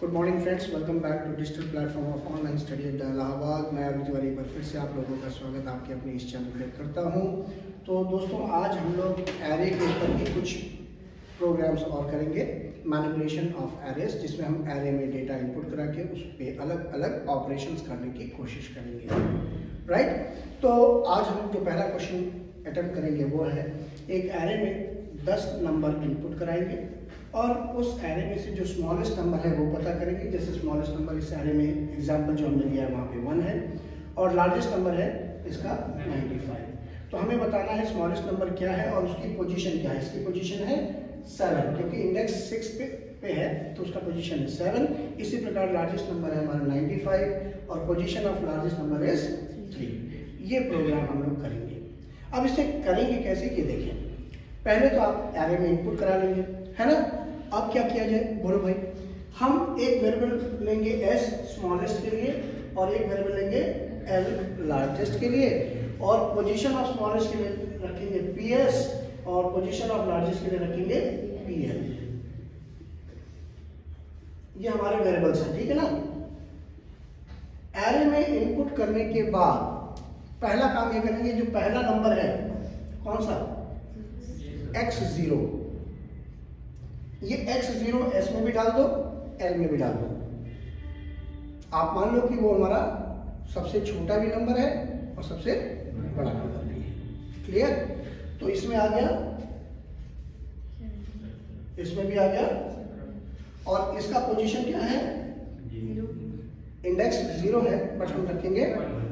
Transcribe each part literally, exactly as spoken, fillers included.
Good morning friends, welcome back to digital platform of online study at Allahabad. मैं अभी तिवारी पर फिर से आप लोगों का स्वागत आपके अपने इस चैनल पर करता हूं। तो दोस्तों, आज हम लोग एरे के ऊपर के कुछ प्रोग्राम्स और करेंगे, मैनिपुलेशन ऑफ एरेस, जिसमें हम एरे में डेटा इनपुट करा के उस पर अलग अलग ऑपरेशंस करने की कोशिश करेंगे। राइट, तो आज हम जो पहला क्वेश्चन अटेम्प्ट करेंगे वो है, एक एरे में दस नंबर इनपुट कराएंगे और उस एरे में से जो स्मॉलेस्ट नंबर है वो पता करेंगे। जैसे स्मॉलेस्ट नंबर इस एरे में एग्जांपल जो हमने लिया है वहाँ पे वन है और लार्जेस्ट नंबर है इसका पचानवे। तो हमें बताना है स्मॉलेस्ट नंबर क्या है और उसकी पोजीशन क्या है। इसकी पोजीशन है सेवन, क्योंकि इंडेक्स सिक्स पे, पे है तो उसका पोजीशन है सेवन। इसी प्रकार लार्जेस्ट नंबर है हमारा पचानवे और position of largest number is three. ये प्रोग्राम हम लोग करेंगे। अब इसे करेंगे कैसे, ये देखें। पहले तो आप एरे में इनपुट करा लेंगे, है ना। अब क्या किया जाए, बोलो भाई। हम एक वेरिएबल लेंगे एस स्मॉलेस्ट के लिए और एक वेरिएबल लेंगे एल लार्जेस्ट के लिए, और पोजीशन ऑफ स्मॉलेस्ट के लिए रखेंगे पी एस और पोजीशन ऑफ लार्जेस्ट के लिए रखेंगे पी एल। ये हमारे वेरिएबल्स हैं, ठीक है ना। एरे में इनपुट करने के बाद पहला काम ये करेंगे, जो पहला नंबर है कौन सा, एक्स जीरो, ये एक्स जीरो एस में भी डाल दो, एल में भी डाल दो। आप मान लो कि वो हमारा सबसे छोटा भी नंबर है और सबसे बड़ा नंबर भी है। क्लियर। तो इसमें आ गया, इसमें भी आ गया, और इसका पोजीशन क्या है, इंडेक्स जीरो है बट हम रखेंगे,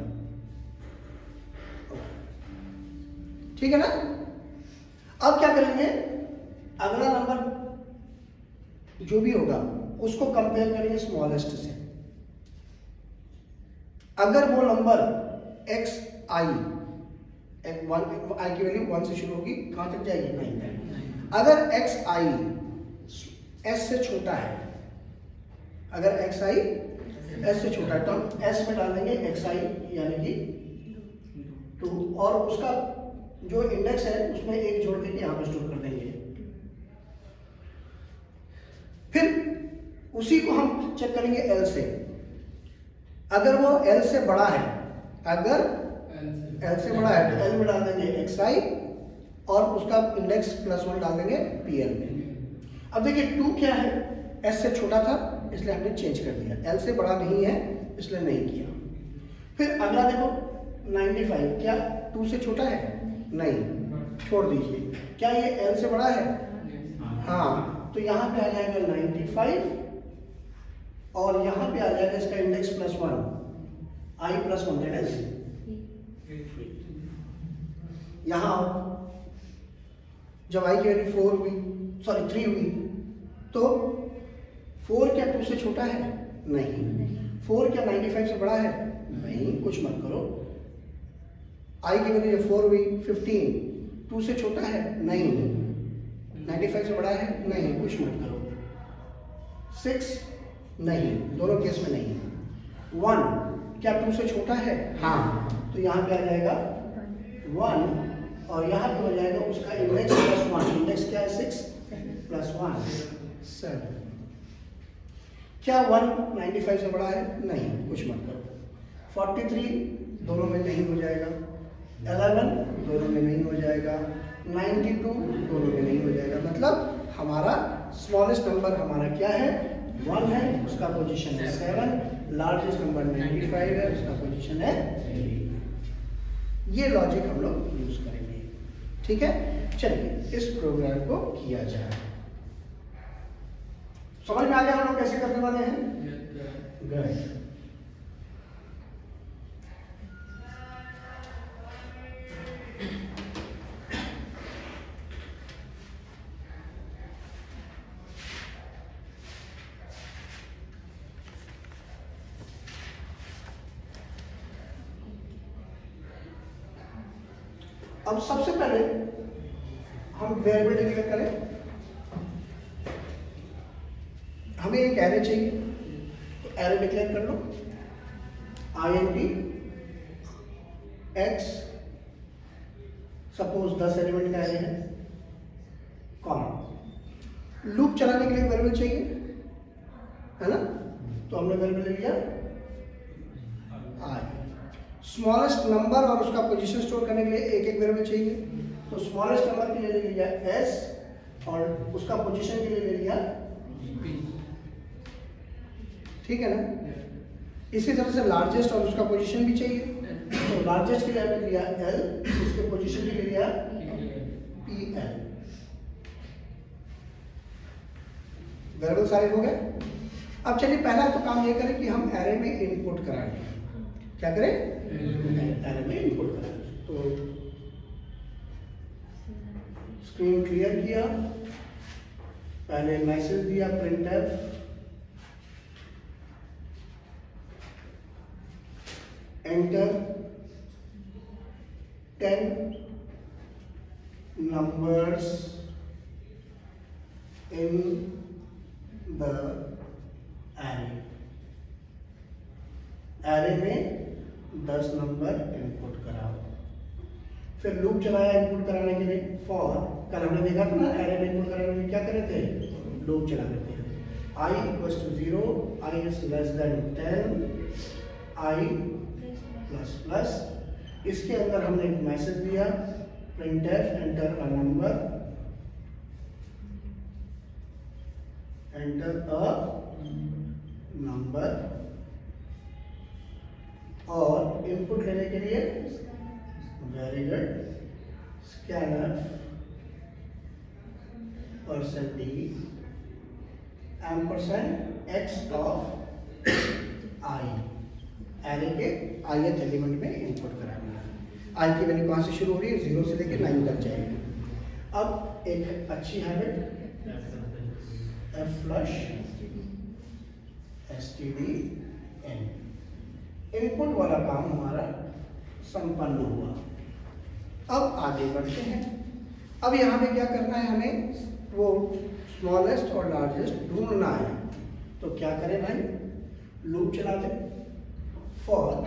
ठीक है ना। अब क्या करेंगे, अगला नंबर जो भी होगा उसको कंपेयर करेंगे स्मॉलेस्ट से। अगर वो number X I, one I की वैल्यू वन से शुरू होगी, कहां तक जाएगी, नाइन। अगर एक्स आई एस से छोटा है, अगर एक्स आई एस से छोटा है तो हम एस में डाल देंगे एक्स आई यानी कि टू, और उसका जो इंडेक्स है उसमें एक जोड़ के यहां पर स्टोर कर देंगे। फिर उसी को हम चेक करेंगे एल से। अगर वो एल से बड़ा है, अगर एल से बड़ा है तो एल में डाल देंगे एक्स आई और उसका इंडेक्स प्लस वन डाल देंगे पी एल में। अब देखिए टू क्या है, एस से छोटा था इसलिए हमने चेंज कर दिया, एल से बड़ा नहीं है इसलिए नहीं किया। फिर अगला देखो पचानवे, क्या टू से छोटा है, नहीं, छोड़ दीजिए। क्या ये एल से बड़ा है, हाँ, तो यहां पे आ जाएगा पचानवे और यहां पे आ जाएगा इसका index plus one, I plus one, that is यहां जब आई की वैल्यू फोर हुई, सॉरी थ्री हुई, तो फोर क्या टू से छोटा है, नहीं। फोर क्या पचानवे से बड़ा है, नहीं, कुछ मत करो। आई की वैल्यू जब फोर हुई फिफ्टीन, टू से छोटा है, नहीं। पचानवे से बड़ा है, नहीं, कुछ मत करो। सिक्स, नहीं, दोनों केस में नहीं। वन क्या टू से छोटा है, हाँ, तो यहाँ पे आ जाएगा वन और यहाँ पे हो जाएगा उसका इंडेक्स प्लस वन। इंडेक्स क्या है, सिक्स प्लस वन, सेवन। क्या वन पचानवे से बड़ा है, नहीं, कुछ मत करो। फोर्टी थ्री दोनों में नहीं हो जाएगा, इलेवन दोनों में नहीं हो जाएगा, नाइन्टी टू दोनों में नहीं हो जाएगा। मतलब हमारा स्मॉलेस्ट नंबर हमारा क्या है, वन है, उसका पोजीशन है सेवन। लार्जेस्ट नंबर पचानवे है, उसका पोजीशन है थ्री। ये लॉजिक हम लोग यूज करेंगे, ठीक है। चलिए इस प्रोग्राम को किया जाए। समझ में आ गया हम लोग कैसे करने वाले हैं। गुड। अब सबसे पहले हम वेरिएबल डिक्लेयर करें। हमें एक एरे चाहिए तो एरे डिक्लेयर कर लो, I N T X, suppose दस एलिमेंट का एरे है, कॉमा। लूप चलाने के लिए वेरिएबल चाहिए, है ना। तो हमने वेरिएबल ले लिया आई। स्मॉलेस्ट नंबर और उसका पोजीशन स्टोर करने के लिए एक एक वेरिएबल चाहिए, तो स्मॉलेस्ट नंबर के लिए ले लिया एस और उसका पोजीशन के लिए ले लिया पी। ठीक है ना। इसी तरह से लार्जेस्ट और उसका पोजीशन भी चाहिए, तो लार्जेस्ट के लिए हमने लिया एल, उसके पोजीशन के लिए लिया पी एल। वेरिएबल सारे हो गए। अब चलिए पहला तो काम ये करें कि हम एरे में इनपुट करा लें। क्या करें? एरे में इनपुट करा लें। तो स्क्रीन क्लियर किया, पहले मैसेज दिया printf enter ten numbers in the array। array में दस नंबर इनपुट कराओ। फिर लूप चलाया इनपुट कराने के लिए फॉर। कल हमने देखा था ना एरे में इनपुट कराने में क्या करे थे, लूप चला देते हैं। i equals to zero, i is less than ten, i plus plus. इसके अंदर हमने एक मैसेज दिया printf enter a number, enter a number, और इनपुट लेने के लिए very good scanf percent D ampersand X of I. Array के ith एलिमेंट में इनपुट कराना है। आई की वैल्यू कहाँ से शुरू हो रही है, जीरो से लेकर नाइन तक जाएगी। अब एक अच्छी habit F flush S T D N, input वाला काम हमारा संपन्न हुआ। अब आगे बढ़ते हैं। अब यहाँ पे क्या करना है, हमें वो स्मॉलेस्ट और लार्जेस्ट ढूंढना है। तो क्या करें भाई, लूप चला दें for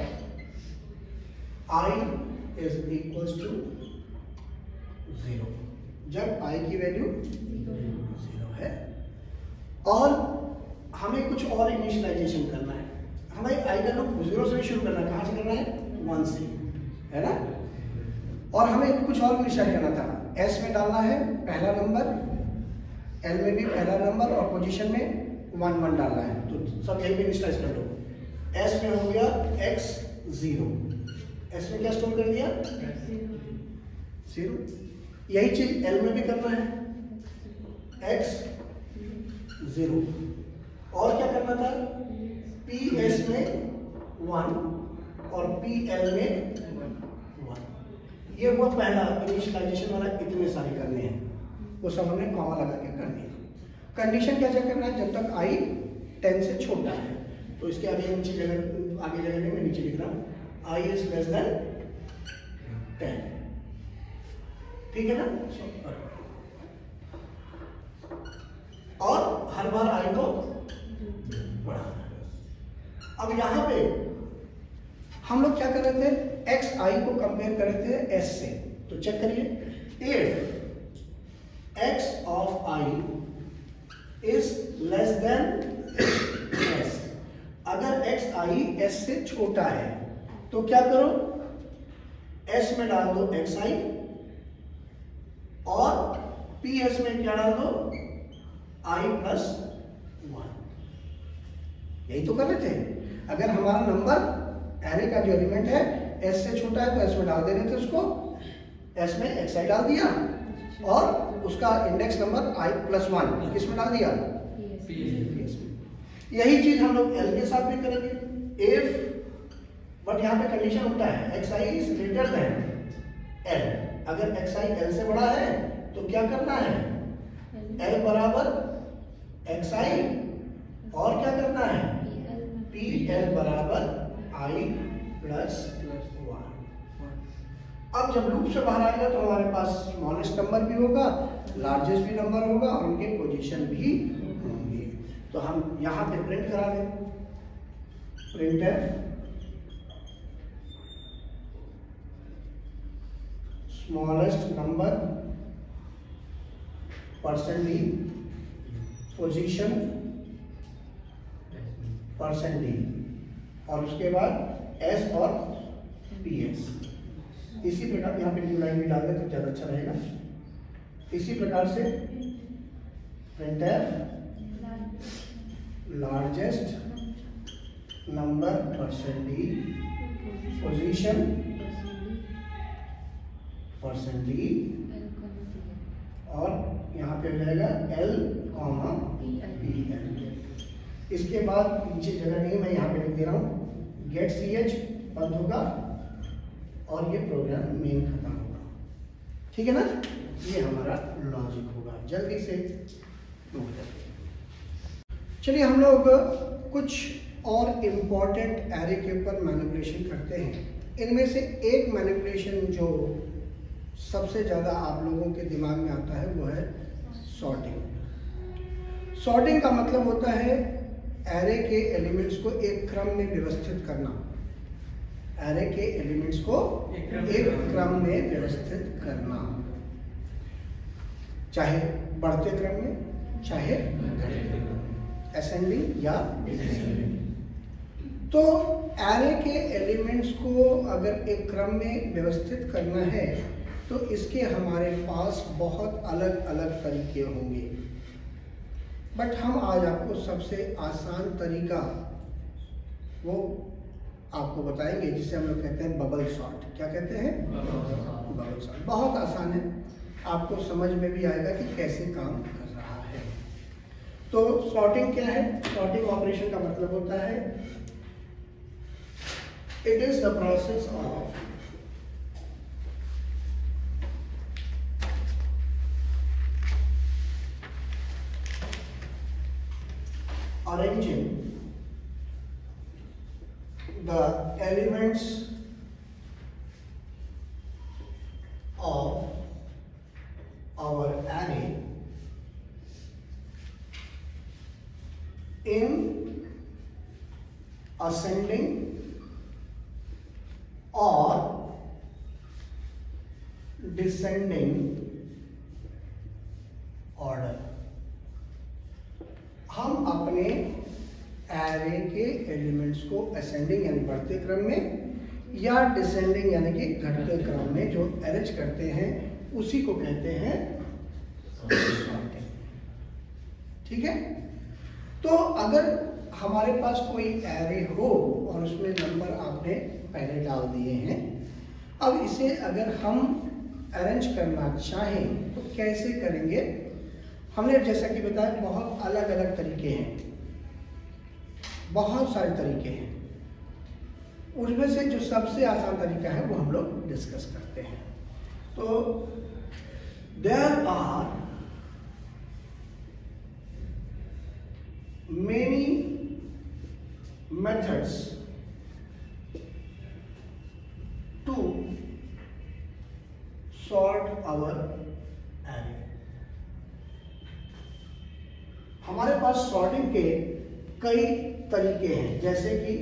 i is equals to zero, जब i की वैल्यू जीरो है। और हमें कुछ और इनिशियलाइजेशन करना है। हमें i का लूप जीरो से भी शुरू करना है। कहाँ से करना है, वन से, है ना। और हमें कुछ और इनिशियलाइज करना था। s में डालना है पहला नंबर, l में भी पहला नंबर और पोजीशन में वन वन डालना है। तो सब यही पे इनिशियलाइज कर लो। s में हो गया x जीरो, s में क्या स्टोर कर दिया जीरो। यही चीज l में भी करना है, x जीरो। और क्या करना था, ps में वन और pl में वन। ये वो पहला इनिशियलाइजेशन वाला, इतने सारे करने हैं, वो सब हमने कॉमा लगा के कर दिया। कंडीशन क्या चेक करना है, जब तक i टेन से छोटा है। तो इसके आगे नीचे जगह आगे जगह नहीं, मैं नीचे लिख रहा हूँ i is less than ten. ठीक है ना। और हर बार i को बढ़ाना। अब यहां पे हम लोग क्या कर रहे थे, x i को कंपेयर कर रहे थे s से। तो चेक करिए, if x of i is less than s, अगर x i s से छोटा है तो क्या करो, s में डाल दो xi और ps में क्या डाल दो, i प्लस वन। यही तो कर रहे थे। अगर हमारा नंबर एरे का जो एलिमेंट है s से छोटा है तो s में डाल दे रहे थे उसको, s में xi डाल दिया और उसका index number i plus one किस में डाल दिया, ps में। यही चीज हम लोग l के साथ भी करेंगे। इफ, बट यहाँ पे कंडीशन उल्टा है, xi is greater than l। अगर xi l से बड़ा है तो क्या करना है, l बराबर xi और क्या करना है, pl बराबर i प्लस वन। अब जब लूप से बाहर आएगा तो हमारे पास स्मॉलेस्ट नंबर भी होगा, लार्जेस्ट भी नंबर होगा और उनके पोजीशन भी होंगे। तो हम यहाँ पे प्रिंट करा दें, printf smallest number percent d position percent d, और उसके बाद एस और पी एस। इसी प्रकार यहाँ पे न्यू लाइन भी डाल दें तो ज़्यादा अच्छा रहेगा। इसी प्रकार से printf largest number percent d position percent d, और यहाँ पे हो जाएगा एल कॉमा पी एल। इसके बाद नीचे जगह नहीं, मैं यहाँ पे लिख दे रहा हूँ गेट सी एच बंद होगा और ये प्रोग्राम मेन खत्म होगा। ठीक है ना, ये हमारा लॉजिक होगा। जल्दी से नोट करते हैं। चलिए हम लोग कुछ और इम्पॉर्टेंट एरे के ऊपर मैनिपुलेशन करते हैं। इनमें से एक मैनिपुलेशन जो सबसे ज़्यादा आप लोगों के दिमाग में आता है वो है सॉर्टिंग। सॉर्टिंग का मतलब होता है एरे के एलिमेंट्स को एक क्रम में व्यवस्थित करना। एरे के एलिमेंट्स को एक क्रम में व्यवस्थित करना, चाहे बढ़ते क्रम में चाहे घटते क्रम में, असेंडिंग या डिसेंडिंग। तो एरे के एलिमेंट्स को अगर एक क्रम में व्यवस्थित करना है तो इसके हमारे पास बहुत अलग अलग तरीके होंगे, बट हम आज आपको सबसे आसान तरीका वो आपको बताएंगे जिसे हम लोग कहते हैं बबल सॉर्ट। क्या कहते हैं? Bubble sort. बहुत आसान है, आपको समझ में भी आएगा कि कैसे काम कर रहा है। तो सॉर्टिंग क्या है? सॉर्टिंग ऑपरेशन का मतलब होता है it is the process of arranging the elements of our array in ascending or descending order। हम अपने एरे के एलिमेंट्स को असेंडिंग यानी बढ़ते क्रम में या डिसेंडिंग यानी कि घटते क्रम में जो अरेंज करते हैं उसी को कहते हैं सॉर्टिंग। ठीक है, तो अगर हमारे पास कोई एरे हो और उसमें नंबर आपने पहले डाल दिए हैं, अब इसे अगर हम अरेंज करना चाहें तो कैसे करेंगे? हमने जैसा कि बताया बहुत अलग अलग तरीके हैं, बहुत सारे तरीके हैं। उनमें से जो सबसे आसान तरीका है वो हम लोग डिस्कस करते हैं। तो there are many methods to sort our array. हमारे पास सॉर्टिंग के कई तरीके हैं, जैसे कि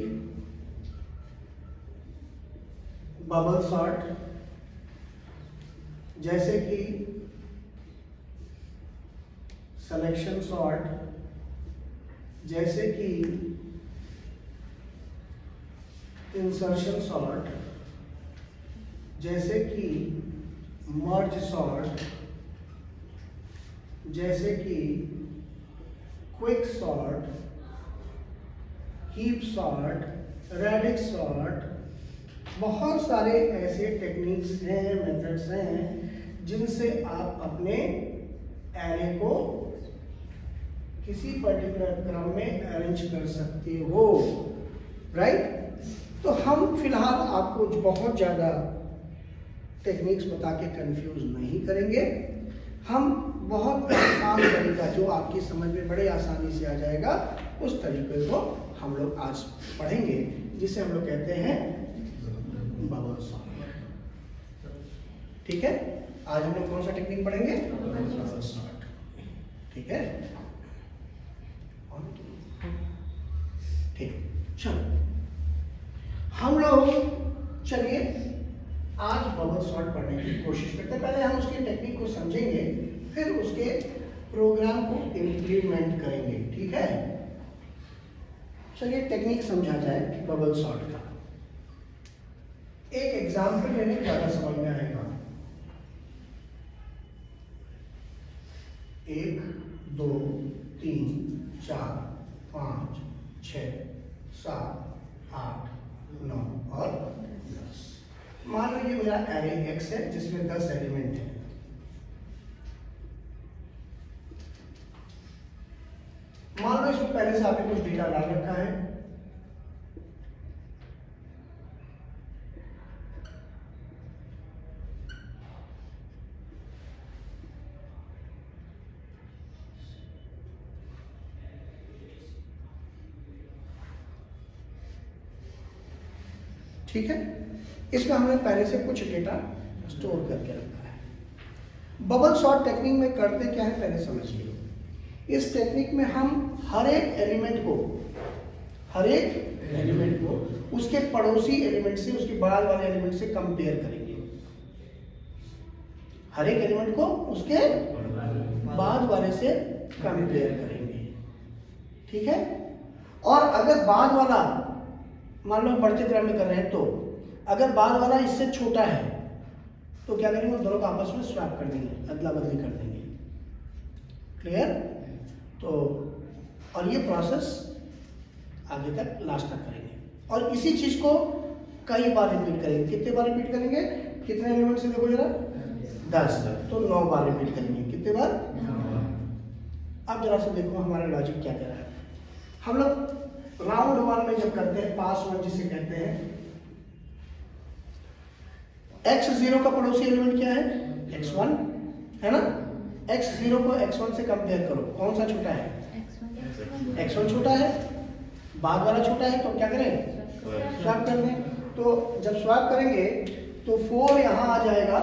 बबल सॉर्ट, जैसे कि सिलेक्शन सॉर्ट, जैसे कि इंसर्शन सॉर्ट, जैसे कि मर्ज सॉर्ट, जैसे कि quick sort, heap sort, radix sort. बहुत सारे ऐसे टेक्निक्स हैं, मेथड्स हैं जिनसे आप अपने एरे को किसी पर्टिकुलर क्रम में अरेंज कर सकते हो, राइट। तो हम फिलहाल आपको बहुत ज़्यादा टेक्निक्स बता के कंफ्यूज नहीं करेंगे। हम बहुत आसान तरीका जो आपकी समझ में बड़े आसानी से आ जाएगा उस तरीके को हम लोग आज पढ़ेंगे, जिसे हम लोग कहते हैं बबल सॉर्ट। ठीक है, आज हम लोग कौन सा टेक्निक पढ़ेंगे? Bubble sort. ठीक है, ठीक, चलो हम लोग चलिए आज बबल सॉर्ट पढ़ने की कोशिश करते हैं। पहले हम उसकी टेक्निक को समझेंगे, फिर उसके प्रोग्राम को इम्प्लीमेंट करेंगे। ठीक है, चलिए टेक्निक समझा जाए बबल सॉर्ट का। एक एग्जाम्पल लेने ज़्यादा समझ में आएगा। एक, दो, तीन, चार, पाँच, छ, सात, आठ, नौ और दस। मान लो ये मेरा एरे एक्स है जिसमें दस एलिमेंट है। मान लो इसमें पहले से आपने कुछ डेटा डाल रखा है। ठीक है, इसमें हमने पहले से कुछ डेटा स्टोर करके रखा है। बबल सॉर्ट टेक्निक में करते क्या है पहले समझिए। इस टेक्निक में हम हर एक एलिमेंट को हर एक एलिमेंट को उसके पड़ोसी एलिमेंट से, उसके बाद वाले एलिमेंट से कंपेयर करेंगे। हर एक एलिमेंट को उसके बाद वाले से कंपेयर करेंगे। ठीक है, और अगर बाद वाला मान लो बढ़ते क्रम में कर रहे हैं तो अगर बाद वाला इससे छोटा है तो क्या करेंगे, दोनों को आपस में स्वैप कर देंगे, अदला बदली कर देंगे। क्लियर? तो और ये प्रोसेस आगे तक लास्ट तक करेंगे और इसी चीज को कई बार रिपीट करेंगे। कितने बार रिपीट करेंगे? कितने एलिमेंट से देखो जरा, दस, तो नौ बार रिपीट करेंगे। कितने बार? अब जरा से देखो हमारा लॉजिक क्या कह रहा है। हम लोग राउंड वन में जब करते हैं, पास वन जिसे कहते हैं, एक्स जीरो का पड़ोसी एलिमेंट क्या है? एक्स वन है ना। एक्स जीरो को एक्स वन से कंपेयर करो, कौन सा छोटा है? एक्स वन छोटा है, बाद वाला छोटा है, तो क्या करें? स्वैप कर दें। तो जब स्वैप करेंगे तो फोर यहां आ जाएगा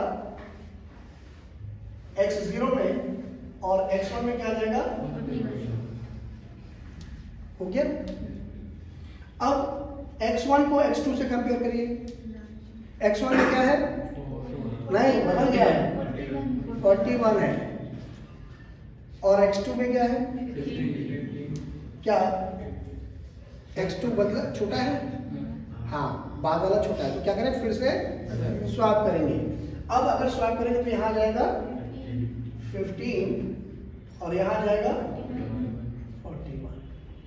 एक्स जीरो में और एक्स वन में क्या आ जाएगा? हो गया। अब एक्स वन को एक्स टू से कंपेयर करिए। एक्स वन में क्या है? नहीं, बदल गया है, फोर्टी वन है। और एक्स टू में क्या है? क्या एक्स टू बदला छोटा है? हाँ, बाद वाला छोटा है, तो क्या करें? फिर से स्वैप करेंगे। अब अगर स्वैप करेंगे तो यहाँ जाएगा फिफ्टीन और यहाँ जाएगा फोर्टी वन।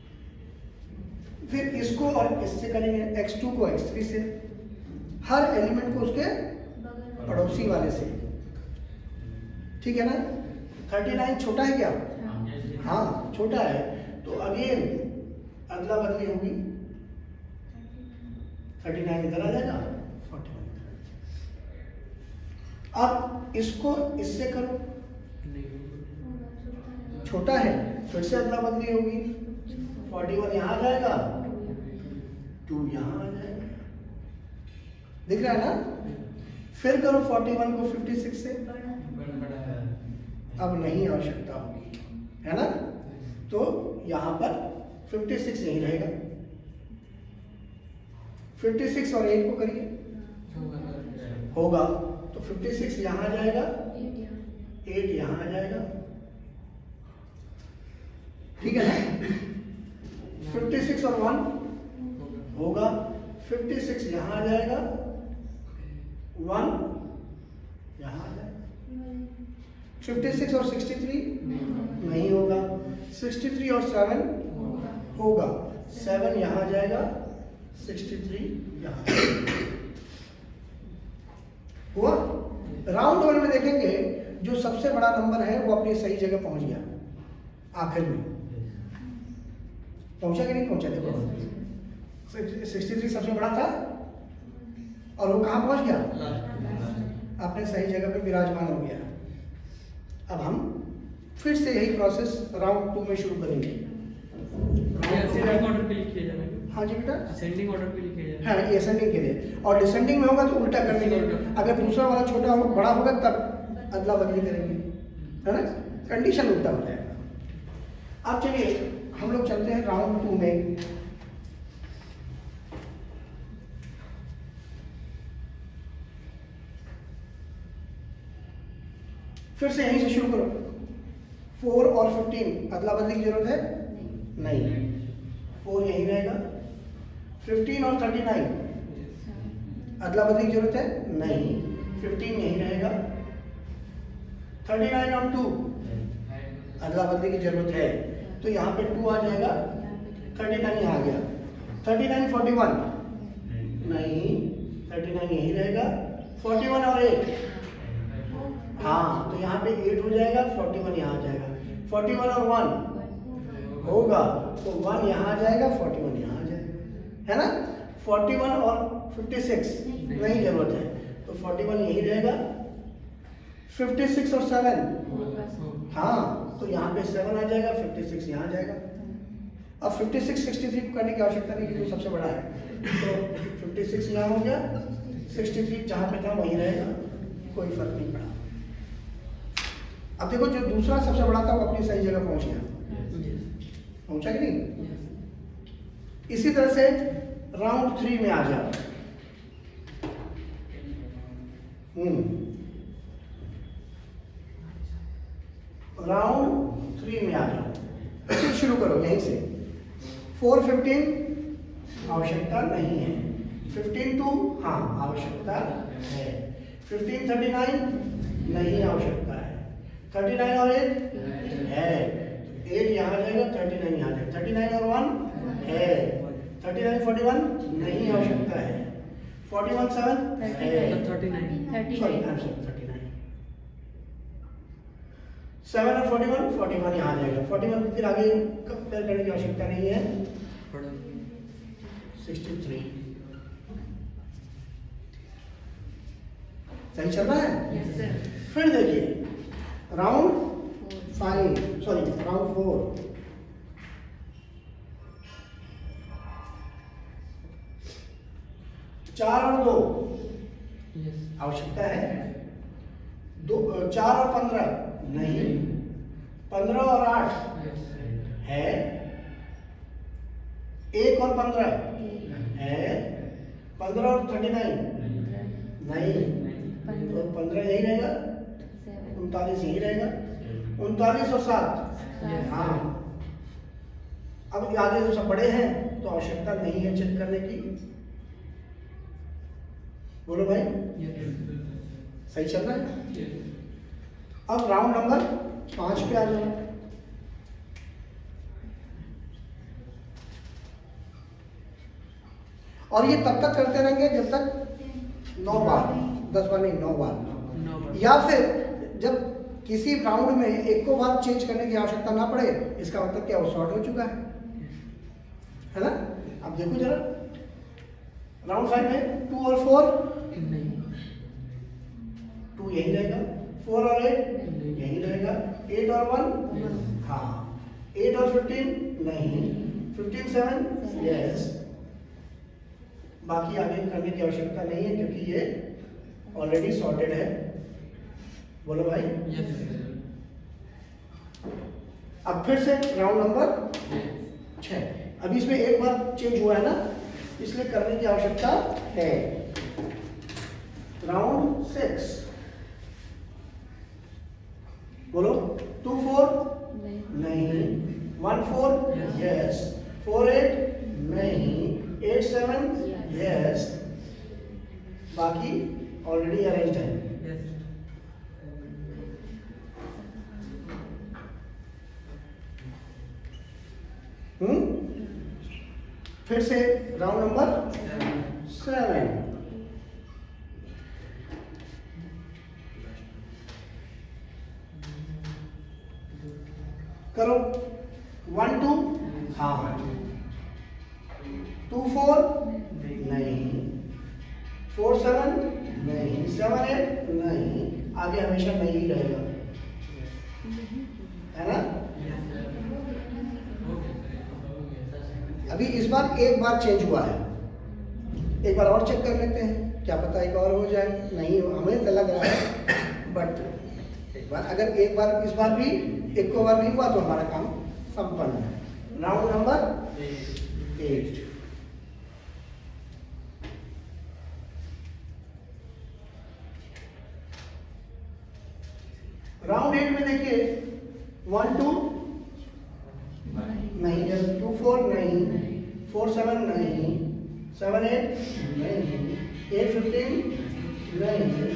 फिर इसको और इससे करेंगे, एक्स टू को एक्स थ्री से, हर एलिमेंट को उसके पड़ोसी वाले से। ठीक है ना। थर्टी नाइन छोटा है क्या? हाँ छोटा है, तो अगेन अदला बदली होगी। थर्टी नाइन इधर आ जाएगा, फोर्टी वन इधर। अब इसको इससे करो, छोटा है, फिर से अदला बदली होगी। फोर्टी वन यहाँ आ जाएगा, टू यहाँ आ जाएगा। दिख रहा है ना। फिर करो फोर्टी वन को फिफ्टी सिक्स से, अब नहीं आवश्यकता होगी, है ना। तो यहां पर फिफ्टी सिक्स यही रहेगा। फिफ्टी सिक्स और एट को करिए, होगा तो फिफ्टी सिक्स यहां आ जाएगा, एट यहां आ जाएगा। ठीक है ना। फिफ्टी सिक्स और वन होगा, फिफ्टी सिक्स यहां आ जाएगा, वन यहां आ जाएगा। फिफ्टी सिक्स और सिक्सटी थ्री नहीं होगा, सिक्सटी थ्री और सेवन होगा, सेवन यहां आ जाएगा, सिक्सटी थ्री यहां हुआ। राउंड वन में देखेंगे जो सबसे बड़ा नंबर है वो अपनी सही जगह पहुंच गया, आखिर में पहुंचा कि नहीं पहुंचा? देखो सिक्सटी थ्री सबसे बड़ा था और वो कहां पहुंच गया? अपने सही जगह पे विराजमान हो गया। अब हम फिर से यही प्रोसेस राउंड टू में शुरू करेंगे। असेंडिंग ऑर्डर पे लिखिए जाएगा। हाँ जी बेटा, असेंडिंग ऑर्डर पे लिखिए जाएगा। हाँ ये असेंडिंग के लिए, और डिसेंडिंग में होगा तो उल्टा कर देंगे। अगर दूसरा वाला छोटा हो बड़ा होगा तब अदला बदली करेंगे, है ना। कंडीशन उल्टा हो जाएगा। अब चलिए हम लोग चलते हैं राउंड टू में। फिर से यहीं से शुरू करो। फोर और फिफ्टीन अदला बदली की जरूरत है? नहीं। फोर यही रहेगा। फिफ्टीन और थर्टी नाइन अदला बदली की जरूरत है नहीं, फिफ्टीन यही रहेगा। थर्टी नाइन और टू अदला बदली की जरूरत है, तो यहाँ पे टू आ जाएगा, थर्टी नाइन यहाँ आ गया। थर्टी नाइन फोर्टी वन नहीं, थर्टी नाइन यही रहेगा। फोर्टी वन और एट, हाँ तो यहाँ पे एट हो जाएगा, फोर्टी वन यहाँ आ जाएगा। फोर्टी वन और वन होगा, तो वन यहाँ आ जाएगा, फोर्टी वन यहाँ आ जाएगा, है ना। फोर्टी वन और फिफ्टी सिक्स नहीं जरूरत है, तो फोर्टी वन यही रहेगा। फिफ्टी सिक्स और सेवन, हाँ तो यहाँ पे सेवन आ जाएगा, फिफ्टी सिक्स यहाँ आ जाएगा। अब फिफ्टी सिक्स सिक्सटी थ्री को करने की आवश्यकता नहीं क्योंकि सबसे बड़ा है, तो फिफ्टी सिक्स यहाँ हो गया, सिक्सटी थ्री जहाँ पे था वहीं रहेगा, कोई फर्क नहीं पड़ा। अब देखो जो दूसरा सबसे बड़ा था वो अपनी सही जगह पहुंच गया, पहुंचा कि नहीं। इसी तरह से राउंड थ्री में आ जाओ। हम्म राउंड थ्री में आ जाओ, फिर शुरू करो यहीं से। फोर फिफ्टीन आवश्यकता नहीं है, फिफ्टीन टू हाँ आवश्यकता है, फिफ्टीन थर्टी नाइन नहीं आवश्यकता है, थर्टी नाइन और एट है, एट यहाँ आ जाएगा, थर्टी नाइन यहाँ आ जाएगा। थर्टी नाइन और वन है, थर्टी नाइन फोर्टी वन नहीं आवश्यकता है, फोर्टी वन सेवन है, thirty nine sorry thirty nine, seven और फोर्टी वन, फोर्टी वन यहाँ आ जाएगा। फोर्टी वन फिर आगे कंपेयर करने की आवश्यकता नहीं है, सिक्सटी थ्री सही चल रहा है। फिर देखिए round five sorry round four, चार और दो आवश्यकता है, दो चार और पंद्रह नहीं, पंद्रह और आठ है, एक और पंद्रह है, पंद्रह और थर्टी नाइन नहीं, तो पंद्रह यही रहेगा, उनतालीस यही रहेगा, उनतालीस और सात हाँ। अब आगे जो सब बड़े हैं तो आवश्यकता नहीं है चेक करने की, बोलो भाई सही चल रहा है। अब राउंड नंबर पांच पे आ जाओ। और ये तब तक करते रहेंगे जब तक नौ बार, दस बार नहीं, नौ बार, या फिर जब किसी राउंड में एक को बार चेंज करने की आवश्यकता ना पड़े, इसका मतलब क्या वो शॉर्ट हो चुका है, है ना। अब देखो जरा राउंड फाइव में टू और फोर, टू यही रहेगा, फोर और एट यही रहेगा, एट और वन हाँ, एट और फिफ्टीन नहीं, फिफ्टीन सेवन यस, बाकी आगे करने की आवश्यकता नहीं है क्योंकि ये ऑलरेडी सॉर्टेड है, बोलो भाई अब फिर से राउंड नंबर छह। अभी इसमें एक बार चेंज हुआ है ना, इसलिए करने की आवश्यकता है। राउंड सिक्स बोलो, टू फोर नहीं, one four yes, four eight नहीं, एट सेवन यस, बाकी ऑलरेडी अरेंज्ड है। हम्म फिर से राउंड नंबर सेवन, करो, वन टू हाँ, टू फोर नहीं, फोर सेवन नहीं, सेवन एट नहीं, आगे हमेशा नहीं ही रहेगा, है ना। अभी इस बार एक बार चेंज हुआ है, एक बार और चेक कर लेते हैं, क्या पता एक और हो जाए, नहीं हमें तो लग रहा है, बट एक बार अगर एक बार इस बार भी एक को बार नहीं हुआ तो हमारा काम संपन्न है। Round number eight, round eight में देखिए वन टू नहीं, टू फोर नहीं, फोर सेवन नहीं, सेवन एट नहीं, एट फिफ्टीन नहीं,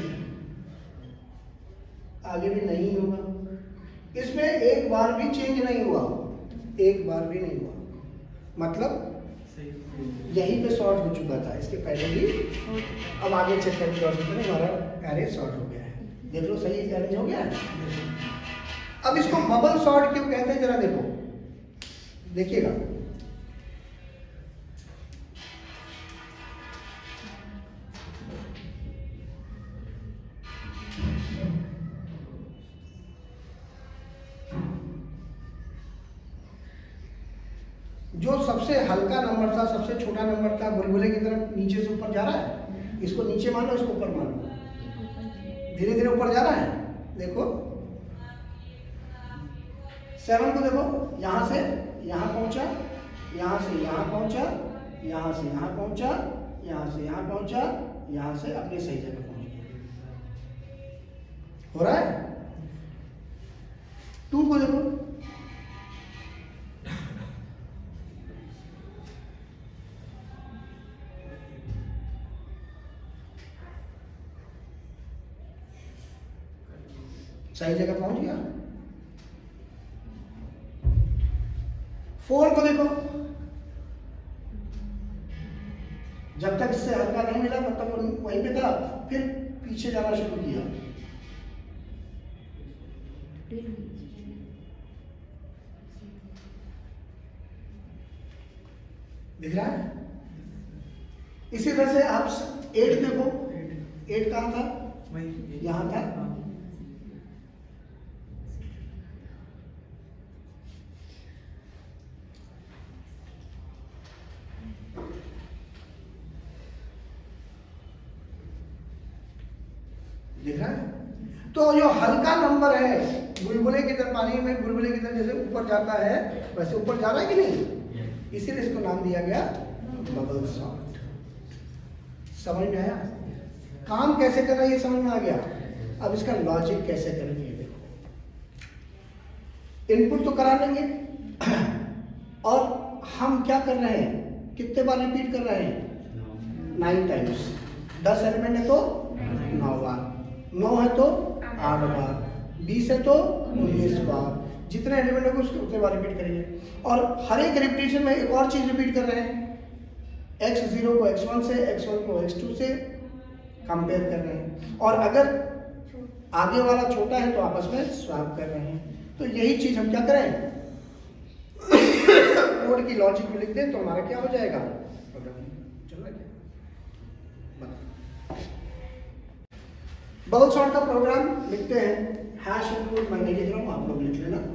आगे भी नहीं होगा। इसमें एक बार भी चेंज नहीं हुआ, एक बार भी नहीं हुआ, मतलब यहीं पे शॉर्ट हो चुका था, इसके पहले भी। अब आगे चेक करके और हमारा एरे शॉर्ट हो गया है, देख लो सही अरेंज हो गया है। अब इसको बबल शॉर्ट क्यों कहते हैं जरा देखो, देखिएगा। जो सबसे हल्का नंबर था, सबसे छोटा नंबर था, बुलबुले की तरफ नीचे से ऊपर जा रहा है, इसको नीचे मान लो, इसको ऊपर मान लो, धीरे धीरे ऊपर जा रहा है। देखो सेवन को देखो, यहां से यहां पहुंचा, यहां से यहां पहुंचा, यहां से यहां पहुंचा, यहां से यहां पहुंचा, यहां से अपनी सही जगह पहुंच गया। हो रहा है। टू को देखो, सही जगह पहुंच गया। फोर को देखो, जब तक इससे हल्का नहीं मिला तब तक वो वहीं पे था, फिर पीछे जाना शुरू किया। दिख रहा है। इसी तरह से आप एट देखो, एट कहां था, यहां था। दिख रहा है। तो जो हल्का नंबर है, बुलबुले की तरह, पानी में बुलबुले की तरह जैसे ऊपर जाता है वैसे ऊपर जा रहा है कि नहीं, इसीलिए इसको नाम दिया गया बबल शॉट। समझ में आया? काम कैसे करना ये समझ में आ गया। अब इसका लॉजिक कैसे करेंगे देखो। इनपुट तो करा लेंगे और हम क्या कर रहे हैं, कितने बार रिपीट कर रहे हैं, नाइन टाइम्स। दस एलिमेंट है तो नौ बार, नौ है तो आठ बार, बीस है तो उन्नीस बार, जितने एलिमेंट होंगे उसके उतने बार रिपीट करेंगे। और हर एक रिपीटेशन में एक और चीज रिपीट कर रहे हैं, एक्स जीरो को एक्स वन से, एक्स वन को एक्स टू से कंपेयर कर रहे हैं, और अगर आगे वाला छोटा है तो आपस में स्वैप कर रहे हैं। तो यही चीज हम क्या करें, कोड की लॉजिक में लिख दें तो हमारा क्या हो जाएगा, बबल शॉर्ट का प्रोग्राम लिखते हैं। हैश इनपुट मैं नहीं लिख रहा हूं, आप लोग लिख लेना।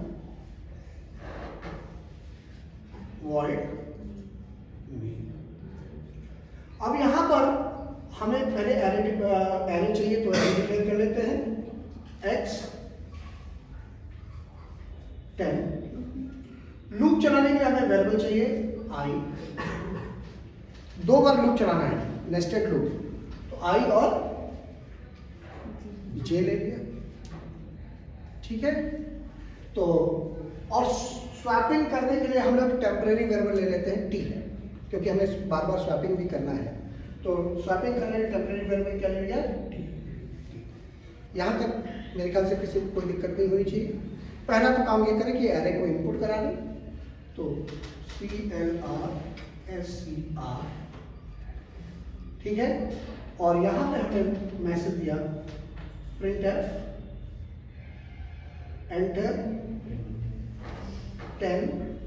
Void main. अब यहां पर हमें पहले एरे एरे चाहिए तो एरे डिक्लेयर कर लेते हैं, एक्स टेन। लूप चलाने के लिए हमें वेरिएबल चाहिए आई, दो बार लूप चलाना है, नेस्टेड लूप, तो आई और जे ले लिया, ठीक है। तो और स्वैपिंग करने के लिए हम लोग टेम्परेरी वेरिएबल ले लेते हैं टी, क्योंकि हमें बार बार स्वैपिंग भी करना है। तो स्वैपिंग करने के लिए टेम्परेरी वेरिएबल क्या ले लिया, टी। यहाँ तक मेरे ख्याल से किसी को कोई दिक्कत नहीं होनी चाहिए। पहला तो काम ये करें कि एरे को इनपुट करा दें, तो c l r s c r, ठीक है। और यहाँ पे हमने मैसेज दिया printf enter ten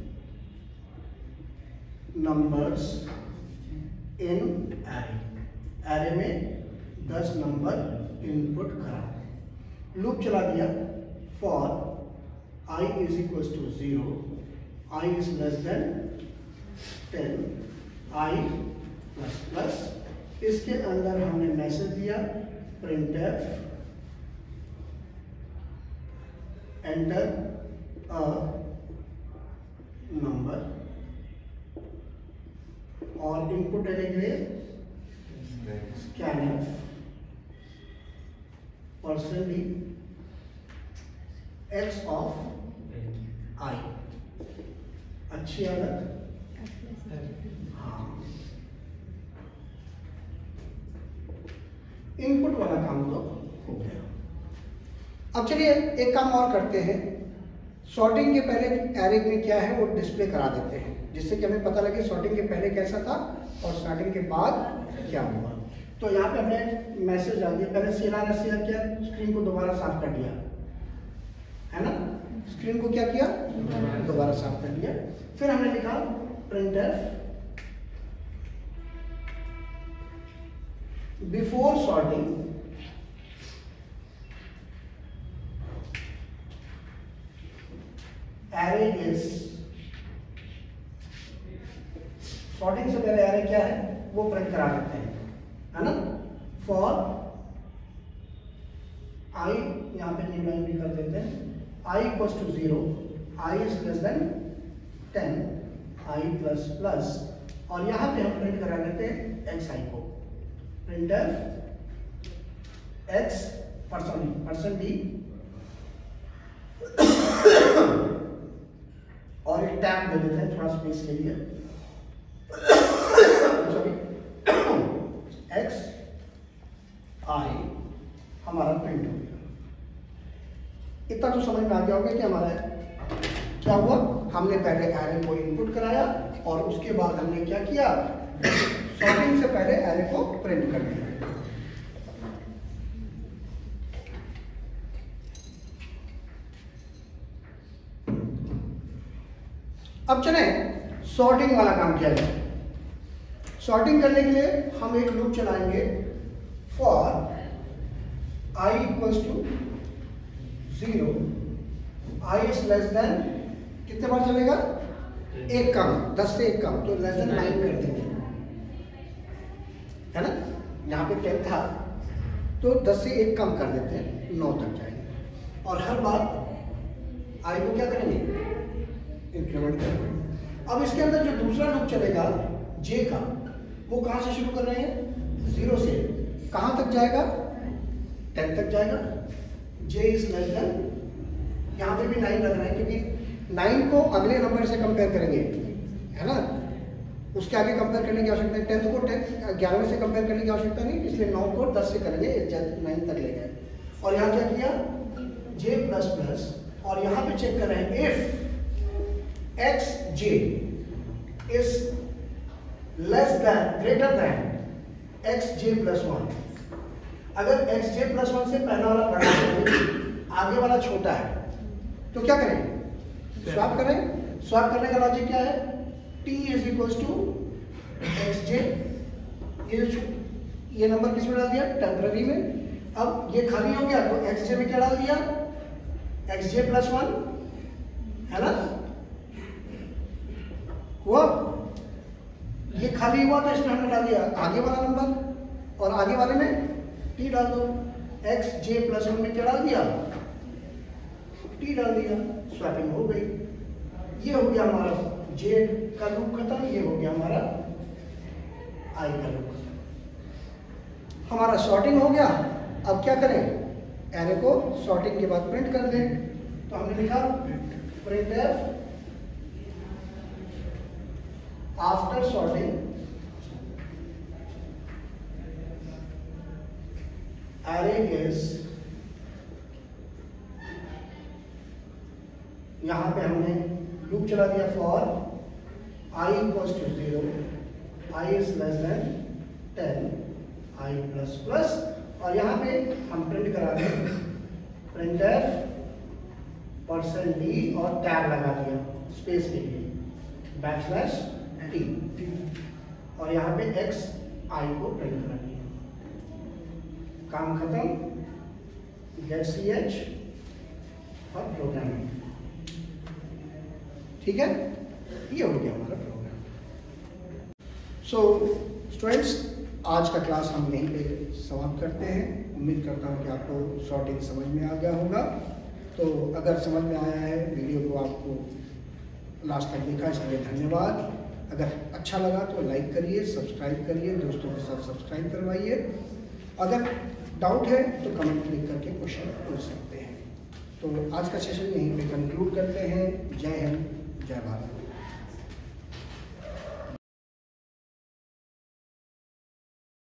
numbers in array। array में दस नंबर इनपुट करा, लूप चला दिया for I is equals to zero, I is less than ten, I plus plus। इसके अंदर हमने मैसेज दिया printf enter a number, और इनपुट देने के लिए scanf percent d x of i। अच्छी आदत इनपुट वाला काम तो हो गया। अब चलिए एक काम और करते हैं, सॉर्टिंग के पहले एरे में क्या है वो डिस्प्ले करा देते हैं, जिससे कि हमें पता लगे सॉर्टिंग के पहले कैसा था और सॉर्टिंग के बाद क्या हुआ। तो यहाँ पे हमने मैसेज डाल दिया, पहले सी एल आर एस किया, स्क्रीन को दोबारा साफ कर दिया है ना, स्क्रीन को क्या किया दोबारा साफ कर दिया। फिर हमने लिखा printf before sorting array is, sorting से पहले एरे क्या है वो प्रिंट करा देते हैं है ना। फॉर आई, यहां पे न्यू लाइन भी कर देते हैं, i equals to zero, i is less than ten, i plus plus, और यहां पे हम प्रिंट करा देते हैं एक्स आई को, printer x percent percent d, और एक टैब दे देते हैं थोड़ा स्पेस के लिए, सॉरी एक्स आई हमारा प्रिंट हो गया। इतना तो समझ में आ गया होगा कि हमारा क्या हुआ, हमने पहले एरे को इनपुट कराया और उसके बाद हमने क्या किया, सॉर्टिंग से पहले एरे को प्रिंट कर दिया। अब चले सॉर्टिंग वाला काम किया जाए। सॉर्टिंग करने के लिए हम एक लूप चलाएंगे, for i equals to zero, i is less than, कितने बार चलेगा, एक कम, दस से एक कम, तो लेस देन नाइन कर देंगे है ना। यहाँ पे टेन था तो दस से एक कम कर देते हैं, नौ तक जाएंगे, और हर बार आई को क्या करेंगे, इंक्रीमेंट करेंगे। अब इसके अंदर जो दूसरा लूप चलेगा जे का, वो कहां से शुरू कर रहे हैं, जीरो से, कहां तक जाएगा, टेन तक जाएगा। जे इज लेस देन, यहां पे भी नाइन लग रहा है क्योंकि नाइन को अगले नंबर से कंपेयर करेंगे है ना, उसके आगे कंपेयर करने की आवश्यकता है, टेंथ को टेन ग्यारहवें से कंपेयर करने की आवश्यकता नहीं, इसलिए नौ को दस से करेंगे, नाइन तक ले गए। और यहाँ क्या किया, जे प्लस प्लस, और यहाँ पे चेक कर रहे हैं if x j is less than greater than x j plus one. अगर एक्स जे प्लस वन से पहला वाला बड़ा है, आगे वाला छोटा है, तो क्या करें, स्वैप करें। स्वैप करने का लॉजिक क्या है, t is equals to x j, ये ये नंबर किस में डाल दिया, टेम्पररी में। अब ये खाली हो गया तो एक्स जे में क्या डाल दिया, एक्स जे प्लस वन है ना, हुआ, ये खाली हुआ तो इसमें हमने डाल दिया आगे वाला नंबर, और आगे वाले में t डाल दो, एक्स जे प्लस वन में क्या डाल दिया, t डाल दिया, स्वैपिंग हो गई। ये हो गया हमारा जे का लूप खत्म, ये हो गया हमारा आई का लूप खत्म, हमारा सॉर्टिंग हो गया। अब क्या करें, एरे को सॉर्टिंग के बाद प्रिंट कर दें, तो हमने लिखा printf after sorting array is, यहां पे हमने लूप चला दिया for i equals to zero, i is less than ten, i plus plus, और यहाँ पे हम प्रिंट करा दें प्रिंटफ परसेंट डी और टैब लगा दिया स्पेस के लिए, बैकस्लैश टी, और यहाँ पे एक्स आई को प्रिंट करा दिया, काम खत्म, गेट सी एच और प्रोग्रामिंग। ठीक है, ये हो गया हमारा प्रोग्राम। सो स्टूडेंट्स, आज का क्लास हम यहीं पे समाप्त करते हैं। उम्मीद करता हूँ कि आपको सॉर्टिंग समझ में आ गया होगा। तो अगर समझ में आया है, वीडियो को आपको लास्ट तक देखा, इसके लिए धन्यवाद। अगर अच्छा लगा तो लाइक करिए, सब्सक्राइब करिए, दोस्तों के साथ सब्सक्राइब करवाइए। अगर डाउट है तो कमेंट लिख करके क्वेश्चन पूछ सकते हैं। तो आज का सेशन यहीं पे कंक्लूड करते हैं। जय हिंद, जय भारत।